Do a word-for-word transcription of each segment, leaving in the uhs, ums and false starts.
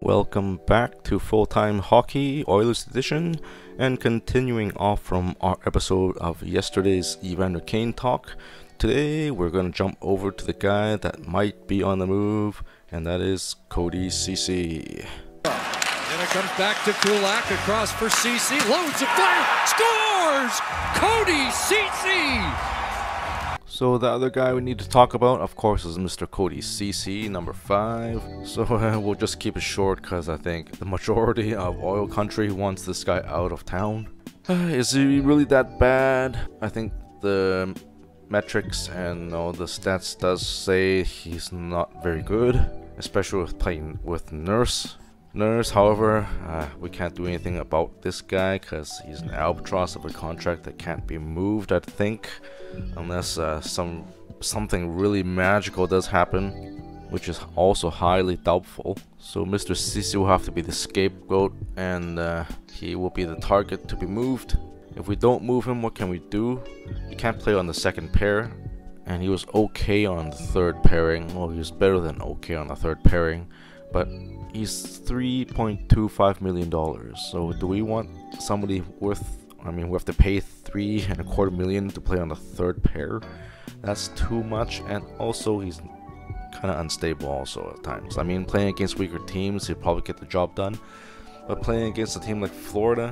Welcome back to Full-Time Hockey Oilers Edition, and continuing off from our episode of yesterday's Evander Kane talk. Today we're going to jump over to the guy that might be on the move, and that is Cody Ceci. And it comes back to Kulak, across for Ceci, loads of fire, scores! Cody Ceci! So the other guy we need to talk about, of course, is Mister Cody Ceci, number five. So uh, we'll just keep it short because I think the majority of oil country wants this guy out of town. Uh, is he really that bad? I think the metrics and all the stats does say he's not very good, especially with playing with Nurse. Nurse, however, uh, we can't do anything about this guy because he's an albatross of a contract that can't be moved, I think, unless uh, some something really magical does happen, which is also highly doubtful. So Mister Ceci will have to be the scapegoat, and uh, he will be the target to be moved. If we don't move him, what can we do? He can't play on the second pair, and he was okay on the third pairing. Well, he was better than okay on the third pairing, but he's three point two five million dollars. So do we want somebody worth, I mean, we have to pay three and a quarter million to play on the third pair? That's too much. And also he's kind of unstable also at times. I mean, playing against weaker teams, he'll probably get the job done, but playing against a team like Florida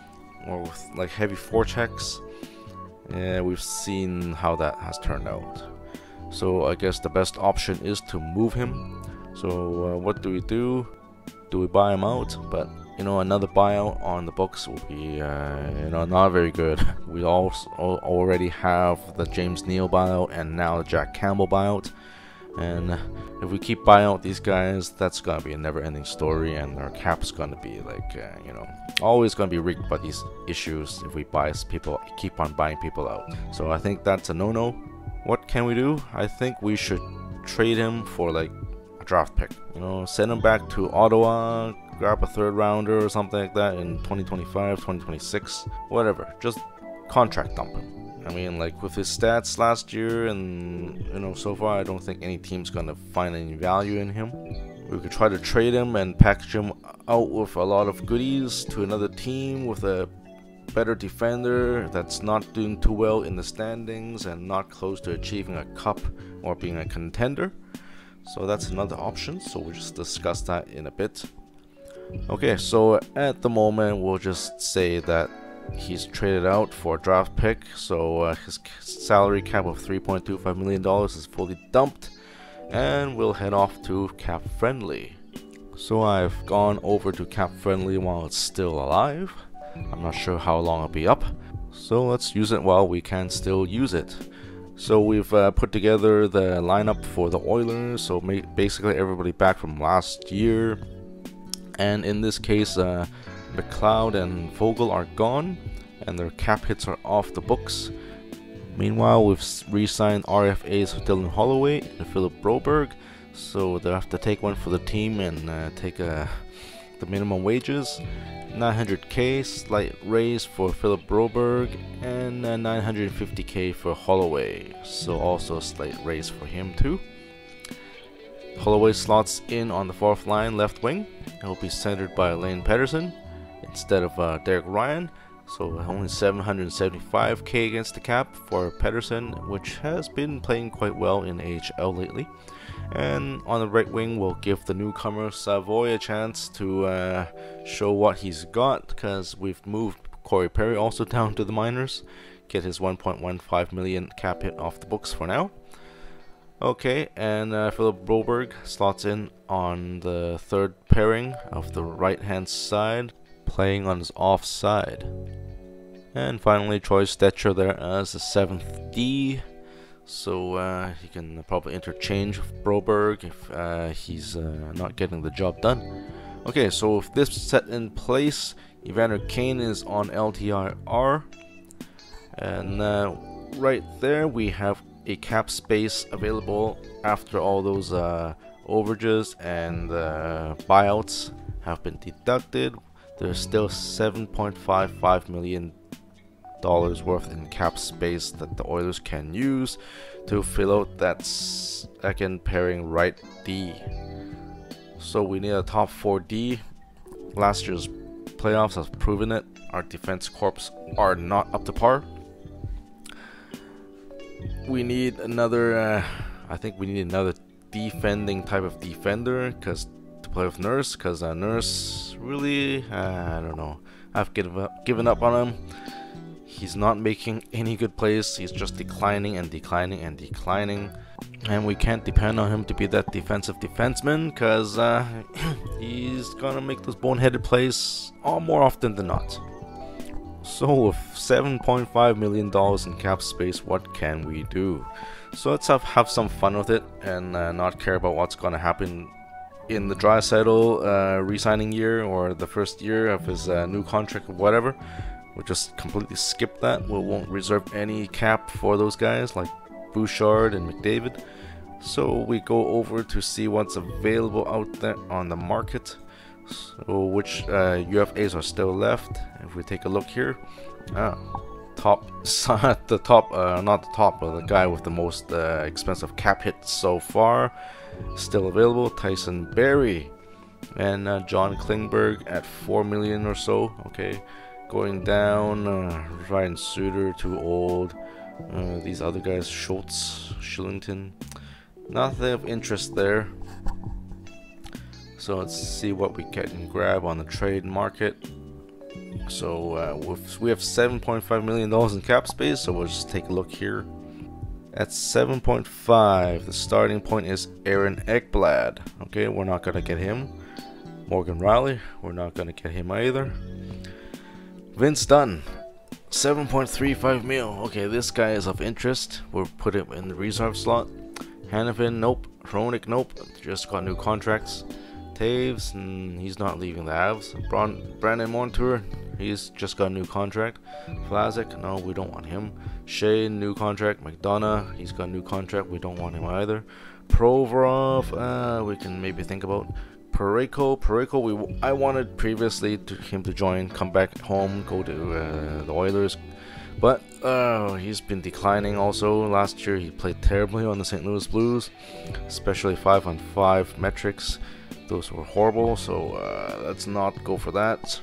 or with like heavy forechecks, yeah, we've seen how that has turned out. So I guess the best option is to move him. So uh, what do we do? Do we buy him out? But you know, another buyout on the books will be uh, you know, not very good. We also already have the James Neal buyout and now the Jack Campbell buyout, and if we keep buying out these guys, that's gonna be a never-ending story, and our cap's gonna be like uh, you know, always gonna be rigged by these issues if we buy people, keep on buying people out. So I think that's a no-no. What can we do? I think we should trade him for like draft pick, you know, send him back to Ottawa, grab a third rounder or something like that in twenty twenty-five, twenty twenty-six, whatever. Just contract dump him. I mean, like with his stats last year, and you know, so far I don't think any team's gonna find any value in him. We could try to trade him and package him out with a lot of goodies to another team with a better defender that's not doing too well in the standings and not close to achieving a cup or being a contender. So that's another option, so we'll just discuss that in a bit. Okay, so at the moment we'll just say that he's traded out for a draft pick, so uh, his salary cap of three point two five million dollars is fully dumped, and we'll head off to Cap Friendly. So I've gone over to Cap Friendly while it's still alive. I'm not sure how long it'll be up, so let's use it while we can still use it. So we've uh, put together the lineup for the Oilers, so basically everybody back from last year. And in this case, uh, McLeod and Vogel are gone, and their cap hits are off the books. Meanwhile, we've re-signed R F As for Dylan Holloway and Philip Broberg, so they'll have to take one for the team and uh, take uh, the minimum wages. nine hundred K slight raise for Philip Broberg, and uh, nine hundred fifty K for Holloway, so also a slight raise for him too. Holloway slots in on the fourth line left wing. It will be centered by Lane Pedersen instead of uh, Derek Ryan, so only seven hundred seventy-five K against the cap for Pedersen, which has been playing quite well in A H L lately. And on the right wing, we'll give the newcomer Savoy a chance to uh, show what he's got, because we've moved Corey Perry also down to the minors, get his one point one five million cap hit off the books for now. Okay, and uh, Philip Broberg slots in on the third pairing of the right hand side, playing on his offside. And finally, Troy Stetcher there as the seventh D. So uh, he can probably interchange with Broberg if uh, he's uh, not getting the job done. Okay, so with this set in place, Evander Kane is on L T I R, and uh, right there we have a cap space available after all those uh, overages and uh, buyouts have been deducted. There's still seven point five five million dollars worth in cap space that the Oilers can use to fill out that second pairing right D. So we need a top four D. Last year's playoffs has proven it. Our defense corps are not up to par. We need another, uh, I think we need another defending type of defender because to play with Nurse, because uh, Nurse really, uh, I don't know, I've given up, given up on him. He's not making any good plays. He's just declining and declining and declining, and we can't depend on him to be that defensive defenseman because uh, he's gonna make those boneheaded plays all more often than not. So with seven point five million dollars in cap space, what can we do? So let's have, have some fun with it and uh, not care about what's gonna happen in the Draisaitl uh, re-signing year or the first year of his uh, new contract or whatever. We'll just completely skip that. We won't reserve any cap for those guys like Bouchard and McDavid. So we go over to see what's available out there on the market. So which uh, U F As are still left. If we take a look here, ah, top, the top, uh, not the top, but the guy with the most uh, expensive cap hits so far, still available. Tyson Barrie and uh, John Klingberg at four million or so. Okay. Going down, uh, Ryan Suter, too old. Uh, these other guys, Schultz, Shillington, nothing of interest there. So let's see what we can grab on the trade market. So uh, with, we have seven point five million dollars in cap space, so we'll just take a look here. At seven point five, the starting point is Aaron Ekblad. Okay, we're not gonna get him. Morgan Riley, we're not gonna get him either. Vince Dunn, seven point three five mil. Okay, this guy is of interest. We'll put him in the reserve slot. Hanifin, nope. Hronik, nope. Just got new contracts. Taves, mm, he's not leaving the Avs. Bron Brandon Montour, he's just got a new contract. Vlasic, no, we don't want him. Shea, new contract. McDonough, he's got a new contract. We don't want him either. Provorov, uh, we can maybe think about. Parayko, Parayko, we I wanted previously to him to join, come back home, go to uh, the Oilers, but uh, he's been declining also. Last year he played terribly on the Saint Louis Blues, especially five on five metrics. Those were horrible, so uh, let's not go for that.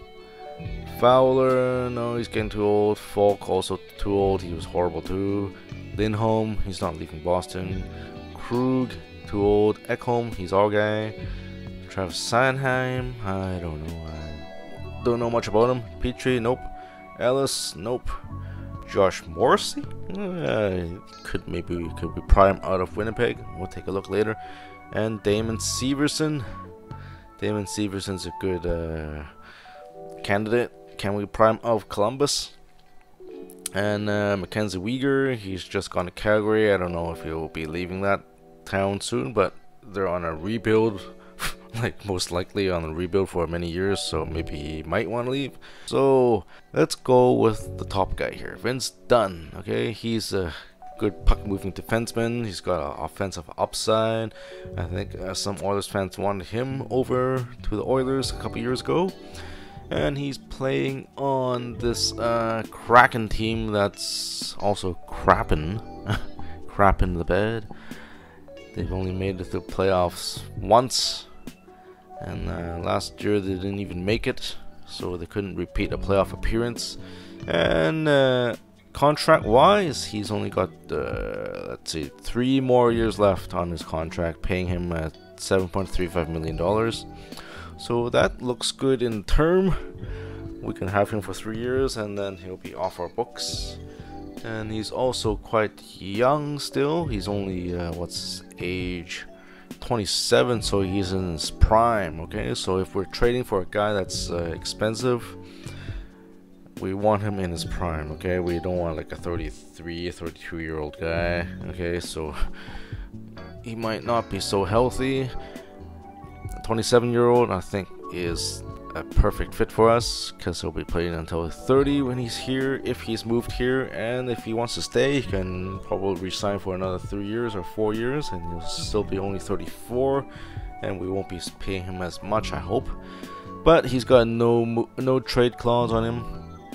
Fowler, no, he's getting too old. Falk, also too old, he was horrible too. Lindholm, he's not leaving Boston. Krug, too old. Ekholm, he's our guy. Travis Sanheim, I don't know. I don't know much about him. Petrie, nope. Ellis, nope. Josh Morrissey, uh, could maybe could we pry him out of Winnipeg? We'll take a look later. And Damon Severson. Damon Severson's a good uh, candidate. Can we pry him out of Columbus? And uh, Mackenzie Weegar, he's just gone to Calgary. I don't know if he'll be leaving that town soon, but they're on a rebuild. Like most likely on a rebuild for many years, so maybe he might want to leave. So let's go with the top guy here, Vince Dunn. Okay, he's a good puck moving defenseman. He's got an offensive upside. I think uh, some Oilers fans wanted him over to the Oilers a couple years ago, and he's playing on this uh, Kraken team that's also crapping, crapping the bed. They've only made it through playoffs once. And uh, last year they didn't even make it, so they couldn't repeat a playoff appearance. And uh, contract-wise, he's only got uh, let's see, three more years left on his contract, paying him at seven point three five million dollars. So that looks good in term. We can have him for three years, and then he'll be off our books. And he's also quite young still. He's only uh, what's his age? twenty-seven, so he's in his prime. Okay, so if we're trading for a guy that's uh, expensive, we want him in his prime. Okay, we don't want like a thirty-three, thirty-two year old guy. Okay, so he might not be so healthy. A twenty-seven year old, I think, is a perfect fit for us because he'll be playing until thirty when he's here, if he's moved here, and if he wants to stay, he can probably resign for another three years or four years, and he'll still be only thirty-four, and we won't be paying him as much, I hope. But he's got no no trade clause on him,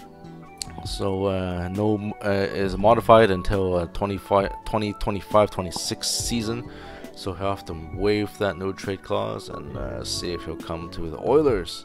so uh, no uh, is modified until uh, twenty twenty-five twenty-six season. So he'll have to waive that no trade clause and uh, see if he'll come to the Oilers.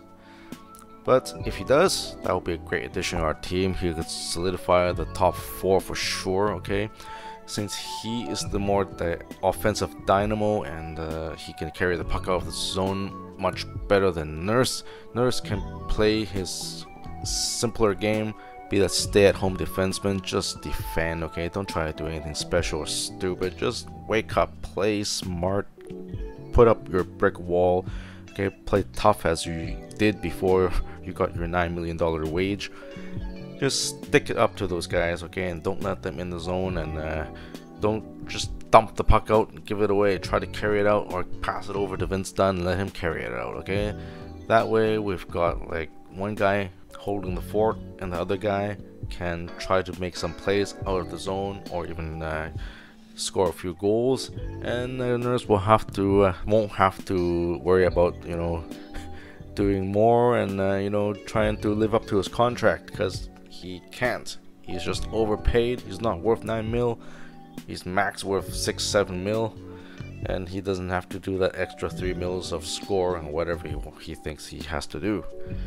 But if he does, that will be a great addition to our team. He could solidify the top four for sure, okay? Since he is the more the offensive dynamo and uh, he can carry the puck out of the zone much better than Nurse. Nurse can play his simpler game, be that stay-at-home defenseman, just defend, okay? Don't try to do anything special or stupid. Just wake up, play smart, put up your brick wall, okay? Play tough as you did before you got your nine million dollar wage. Just stick it up to those guys, okay? And don't let them in the zone, and uh, don't just dump the puck out and give it away. Try to carry it out or pass it over to Vince Dunn and let him carry it out, okay? That way we've got like one guy holding the fort and the other guy can try to make some plays out of the zone or even uh, score a few goals, and the Nurse will have to uh, won't have to worry about, you know, doing more and uh, you know, trying to live up to his contract, because he can't. He's just overpaid. He's not worth nine mil. He's max worth six seven mil, and he doesn't have to do that extra three mils of score and whatever he, he thinks he has to do.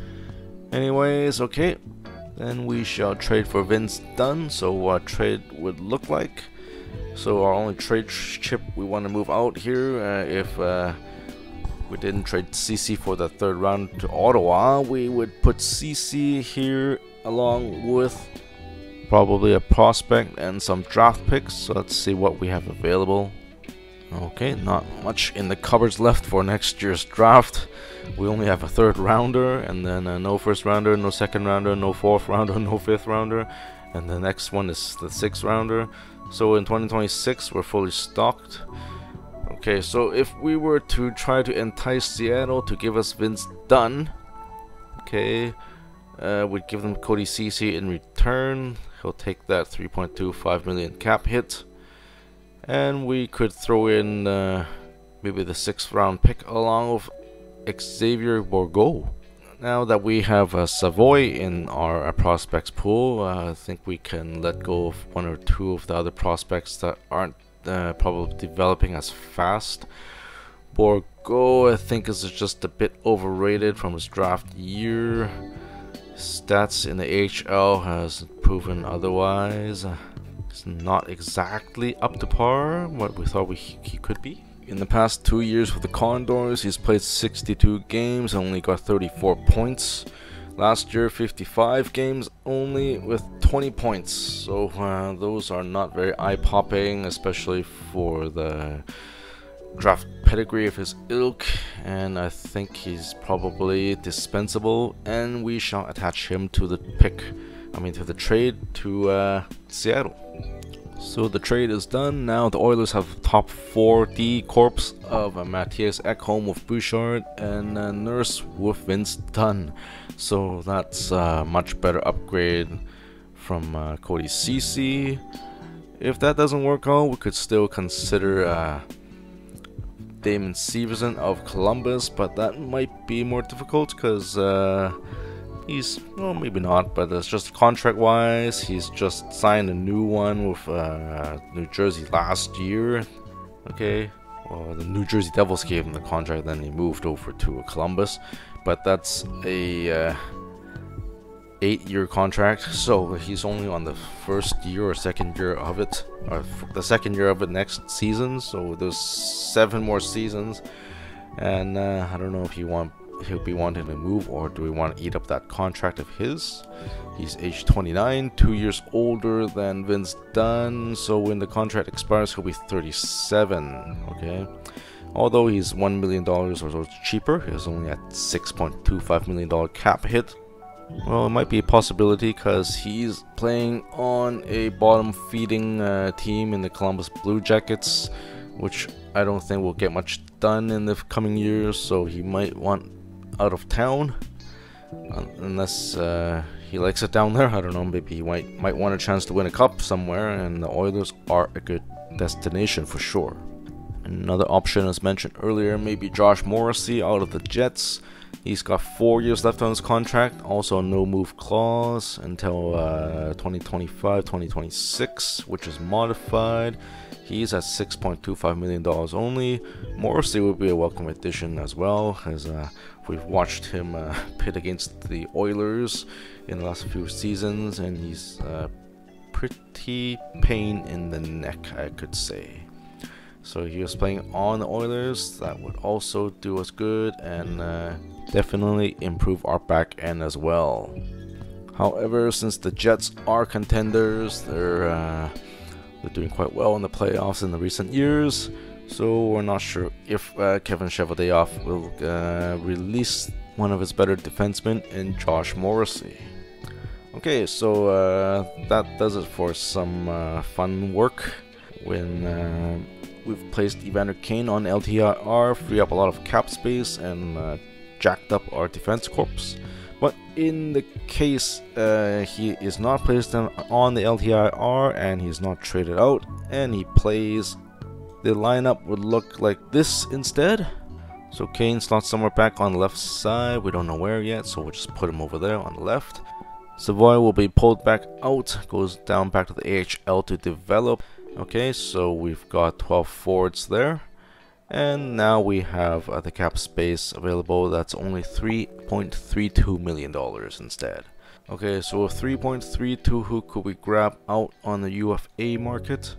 Anyways, okay, then we shall trade for Vince Dunn. So what trade would look like? So our only trade chip we want to move out here, uh, if uh, we didn't trade Ceci for the third round to Ottawa, we would put Ceci here along with probably a prospect and some draft picks. So let's see what we have available. Okay, not much in the cupboards left for next year's draft. We only have a third rounder, and then uh, no first rounder, no second rounder, no fourth rounder, no fifth rounder, and the next one is the sixth rounder. So in twenty twenty-six we're fully stocked. Okay, so if we were to try to entice Seattle to give us Vince Dunn, okay, uh, we'd give them Cody Ceci in return. He'll take that three point two five million cap hit, and we could throw in uh, maybe the sixth round pick along with Xavier Bourgault. Now that we have uh, Savoy in our uh, prospects pool, uh, I think we can let go of one or two of the other prospects that aren't uh, probably developing as fast. Bourgault, I think, is just a bit overrated from his draft year. Stats in the A H L has proven otherwise. Uh, it's not exactly up to par what we thought we, he could be. In the past two years with the Condors, he's played sixty-two games and only got thirty-four points. Last year, fifty-five games only with twenty points. So uh, those are not very eye-popping, especially for the draft pedigree of his ilk. And I think he's probably dispensable, and we shall attach him to the pick. I mean, to the trade to uh, Seattle. So the trade is done. Now the Oilers have the top four D corps of uh, Matthias Ekholm with Bouchard and uh, Nurse with Vince Dunn. So that's a much better upgrade from uh, Cody Ceci. If that doesn't work out, we could still consider uh, Damon Severson of Columbus, but that might be more difficult because uh, he's, well, maybe not, but it's just contract wise, he's just signed a new one with uh, New Jersey last year. Okay, well, the New Jersey Devils gave him the contract, then he moved over to Columbus, but that's a uh, eight year contract, so he's only on the first year or second year of it, or the second year of it next season, so there's seven more seasons, and uh, I don't know if he want he'll be wanting to move, or do we want to eat up that contract of his? He's age twenty-nine, two years older than Vince Dunn, so when the contract expires he'll be thirty-seven. Okay, although he's one million dollars or so cheaper, he's only at six point two five million dollar cap hit. Well, it might be a possibility because he's playing on a bottom feeding uh, team in the Columbus Blue Jackets, which I don't think will get much done in the coming years, so he might want out of town, uh, unless uh, he likes it down there. I don't know, maybe he might might want a chance to win a cup somewhere, and the Oilers are a good destination for sure. Another option, as mentioned earlier, maybe Josh Morrissey out of the Jets. He's got four years left on his contract. Also a no move clause until uh, twenty twenty-five twenty twenty-six, which is modified. He's at six point two five million dollars only. Morrissey would be a welcome addition as well, as uh, we've watched him uh, pit against the Oilers in the last few seasons, and he's uh, pretty pain in the neck, I could say. So he was playing on the Oilers. That would also do us good and uh, definitely improve our back end as well. However, since the Jets are contenders, they're uh, they're doing quite well in the playoffs in the recent years. So we're not sure if uh, Kevin Cheveldayoff will uh, release one of his better defensemen in Josh Morrissey. Okay, so uh, that does it for some uh, fun work. When uh, we've placed Evander Kane on L T I R, free up a lot of cap space and uh, jacked up our defense corps. But in the case uh, he is not placed on the L T I R and he's not traded out and he plays, the lineup would look like this instead. So Kane slots somewhere back on the left side. We don't know where yet, so we'll just put him over there on the left. Savoy will be pulled back out, goes down back to the A H L to develop. Okay, so we've got twelve forwards there, and now we have uh, the cap space available. That's only three point three two million dollars instead. Okay, so with three point three two, who could we grab out on the U F A market?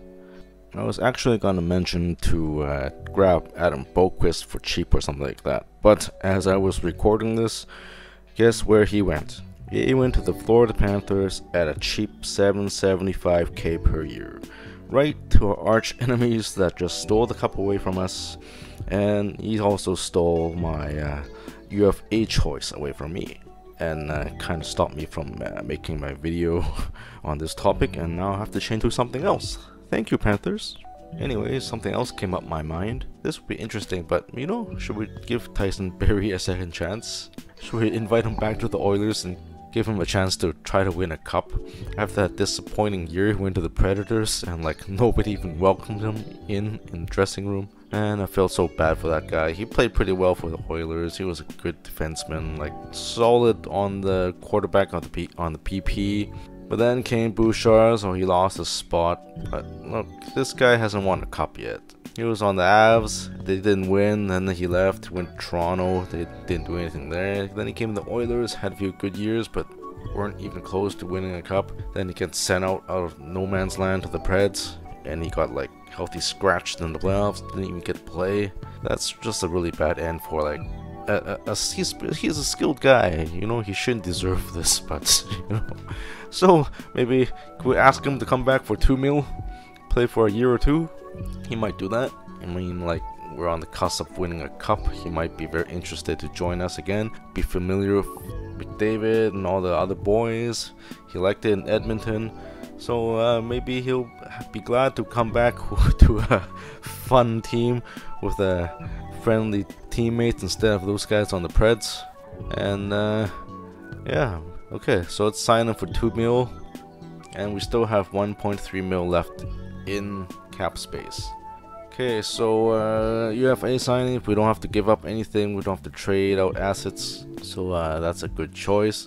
I was actually going to mention to uh, grab Adam Boquist for cheap or something like that, but as I was recording this, guess where he went? He went to the Florida Panthers at a cheap seven seventy-five K per year. Right to our arch enemies that just stole the cup away from us, and he also stole my uh, U F A choice away from me, and uh, kind of stopped me from uh, making my video on this topic, and now I have to change to something else. Thank you, Panthers. Anyways, something else came up my mind. This would be interesting, but you know, should we give Tyson Barrie a second chance? Should we invite him back to the Oilers and give him a chance to try to win a cup? After that disappointing year, he went to the Predators and like nobody even welcomed him in in the dressing room, and I felt so bad for that guy. He played pretty well for the Oilers. He was a good defenseman, like solid on the quarterback on the P on the P P. But then came Bouchard, so he lost his spot. But look, this guy hasn't won a cup yet. He was on the Avs, they didn't win, then he left, went to Toronto, they didn't do anything there. Then he came to the Oilers, had a few good years, but weren't even close to winning a cup. Then he gets sent out out of no man's land to the Preds, and he got like healthy scratched in the playoffs, didn't even get to play. That's just a really bad end for like a, a, a he's, he's a skilled guy, you know, he shouldn't deserve this, but you know. So maybe could we ask him to come back for two mil, play for a year or two? He might do that. I mean, like, we're on the cusp of winning a cup. He might be very interested to join us again, be familiar with McDavid and all the other boys. He liked it in Edmonton, so uh, maybe he'll be glad to come back to a fun team with a friendly teammates instead of those guys on the Preds. And uh, yeah, okay, so let's sign him for two mil, and we still have one point three mil left in cap space. Okay, so uh, U F A signing, we don't have to give up anything, we don't have to trade out assets, so uh, that's a good choice.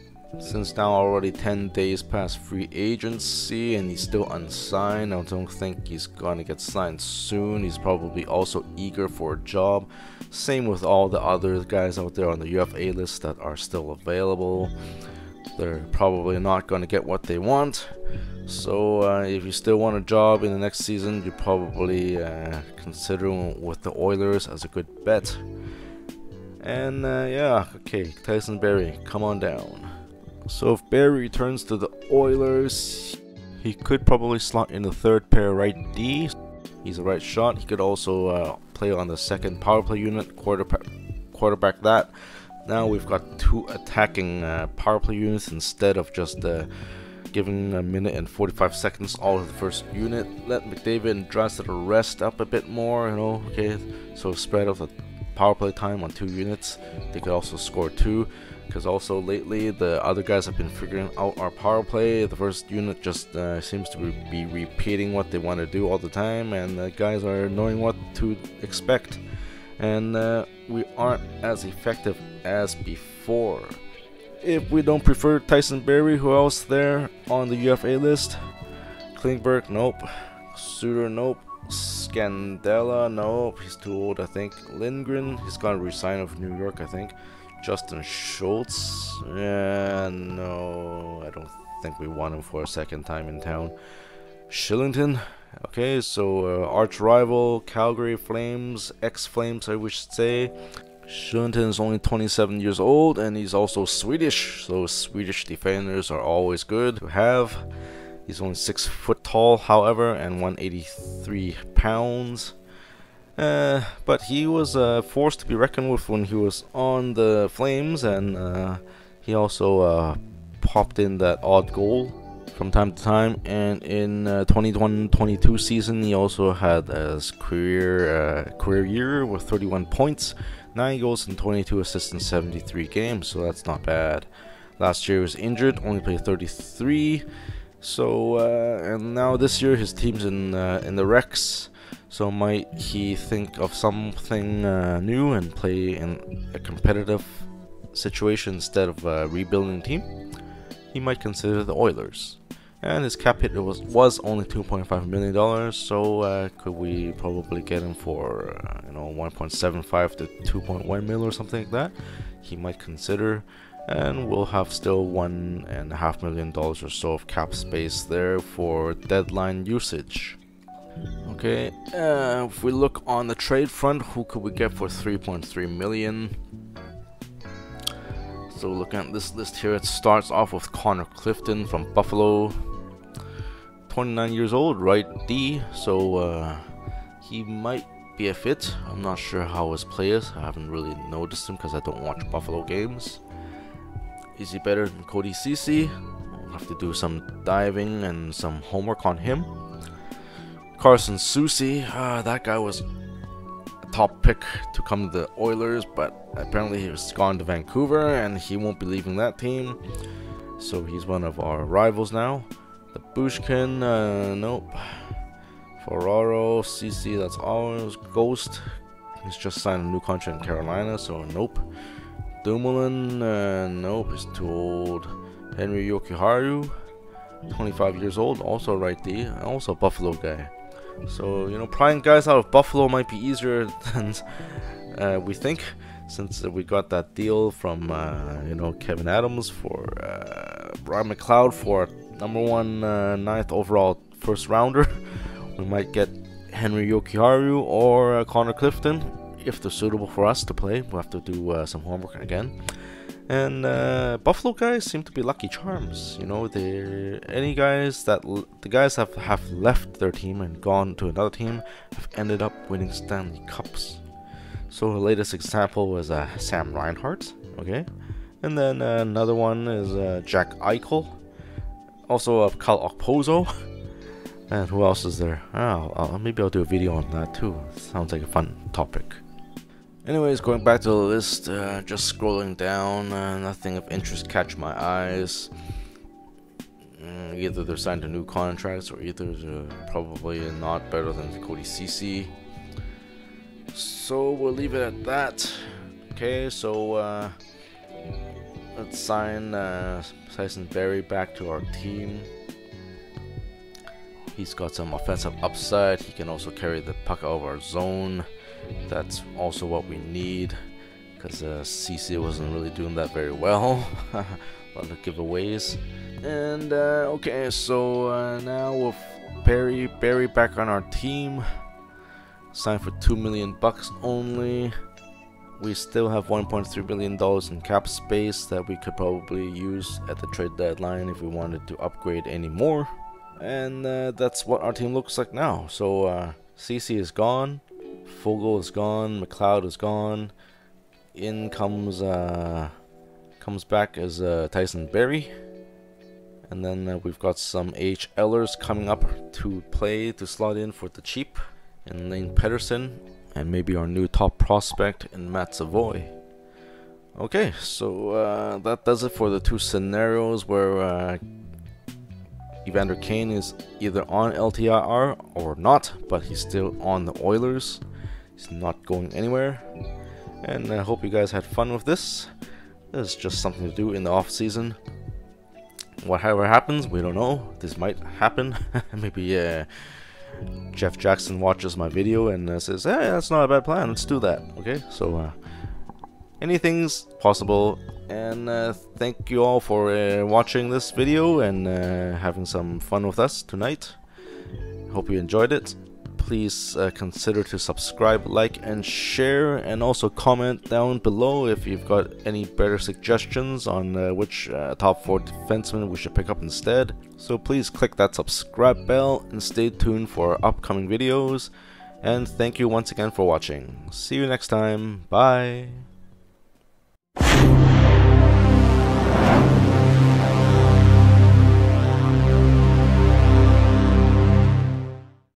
Since now already ten days past free agency and he's still unsigned, I don't think he's gonna get signed soon. He's probably also eager for a job. Same with all the other guys out there on the U F A list that are still available. They're probably not gonna get what they want. So uh, if you still want a job in the next season, you're probably uh, considering with the Oilers as a good bet. And uh, yeah, okay, Tyson Barrie, come on down. So if Barrie returns to the Oilers, he could probably slot in the third pair right D. He's a right shot. He could also uh, play on the second power play unit, quarterback, quarterback that. Now we've got two attacking uh, power play units instead of just uh, giving a minute and forty-five seconds all of the first unit. Let McDavid and Draisaitl rest up a bit more, you know, okay, so spread out the power play time on two units. They could also score two, because also lately the other guys have been figuring out our power play. The first unit just uh, seems to be repeating what they want to do all the time, and the guys are knowing what to expect, and uh, we aren't as effective as before. If we don't prefer Tyson Berry, who else there on the U F A list? Klingberg, nope. Suter, nope. Scandella, nope. He's too old, I think. Lindgren, he's gonna resign of New York, I think. Justin Schultz, yeah, no, I don't think we want him for a second time in town. Shillington, okay, so uh, arch rival, Calgary Flames, ex-Flames, I wish to say. Shillington is only twenty-seven years old, and he's also Swedish, so Swedish defenders are always good to have. He's only six foot tall, however, and one hundred eighty-three pounds. Uh, but he was a uh, force to be reckoned with when he was on the Flames, and uh, he also uh, popped in that odd goal from time to time. And in uh, twenty-one twenty-two season, he also had his career uh, career year with thirty-one points, nine goals, and twenty-two assists in seventy-three games. So that's not bad. Last year he was injured, only played thirty-three. So uh, and now this year his team's in uh, in the Rex. So might he think of something uh, new and play in a competitive situation instead of a rebuilding team? He might consider the Oilers. And his cap hit was was only two point five million dollars. So uh, could we probably get him for uh, you know one point seven five to two point one mil or something like that? He might consider, and we'll have still one and a half million dollars or so of cap space there for deadline usage. Okay, uh, if we look on the trade front, who could we get for three point three million? So looking at this list here, it starts off with Connor Clifton from Buffalo, twenty-nine years old, right D, so uh, he might be a fit. I'm not sure how his play is. I haven't really noticed him because I don't watch Buffalo games. Is he better than Cody Ceci? I'll have to do some diving and some homework on him. Carson Soucy, uh, that guy was a top pick to come to the Oilers, but apparently he's gone to Vancouver and he won't be leaving that team, so he's one of our rivals now. The Bushkin, uh, nope. Ferraro, Ceci, that's ours. Ghost, he's just signed a new contract in Carolina, so nope. Dumoulin, uh, nope, he's too old. Henry Yokiharu, twenty-five years old, also right D, also a Buffalo guy. So, you know, prying guys out of Buffalo might be easier than uh, we think, since uh, we got that deal from, uh, you know, Kevin Adams for uh, Brian McLeod for number one uh, ninth overall first rounder. We might get Henry Yokiharu or uh, Connor Clifton if they're suitable for us to play. We'll have to do uh, some homework again. And uh, Buffalo guys seem to be lucky charms. You know, they any guys that l the guys have have left their team and gone to another team have ended up winning Stanley Cups. So the latest example was uh, Sam Reinhart. Okay, and then uh, another one is uh, Jack Eichel, also of uh, Cal Okposo. And who else is there? Oh, uh, maybe I'll do a video on that too. Sounds like a fun topic. Anyways, going back to the list, uh, just scrolling down, uh, nothing of interest catch my eyes. Mm, either they're signed to new contracts, or either they're probably not better than Cody Ceci. So we'll leave it at that. Okay, so uh, let's sign uh, Tyson Berry back to our team. He's got some offensive upside. He can also carry the puck out of our zone. That's also what we need, because uh, C C wasn't really doing that very well. A lot of giveaways. And uh, okay, so uh, now with Barry, Barry back on our team, signed for two million bucks only. We still have one point three billion dollars in cap space that we could probably use at the trade deadline if we wanted to upgrade any more. And uh, that's what our team looks like now. So uh, C C is gone. Fogle is gone, McLeod is gone. In comes uh, comes back as uh, Tyson Berry, and then uh, we've got some H Lers coming up to play to slot in for the cheap, and Lane Pedersen and maybe our new top prospect in Matt Savoy. Okay, so uh, that does it for the two scenarios where uh, Evander Kane is either on L T I R or not, but he's still on the Oilers. He's not going anywhere. And I hope you guys had fun with this. This is just something to do in the off season. Whatever happens, we don't know. This might happen. Maybe uh, Jeff Jackson watches my video and uh, says, "Hey, that's not a bad plan. Let's do that." Okay, so uh, anything's possible. And uh, thank you all for uh, watching this video and uh, having some fun with us tonight. Hope you enjoyed it. Please uh, consider to subscribe, like, and share, and also comment down below if you've got any better suggestions on uh, which uh, top four defensemen we should pick up instead. So please click that subscribe bell and stay tuned for upcoming videos. And thank you once again for watching. See you next time. Bye.